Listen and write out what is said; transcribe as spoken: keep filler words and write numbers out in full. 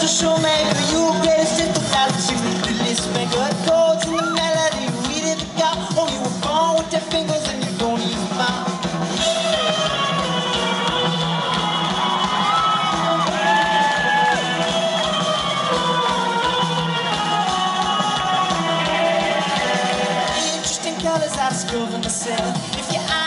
a showmaker, you greatest just without you. The list maker, chords and the melody, we did the God. Oh, you were born with your fingers and you're gonna use your mouth. Interesting colors I've discovered myself. If your eyes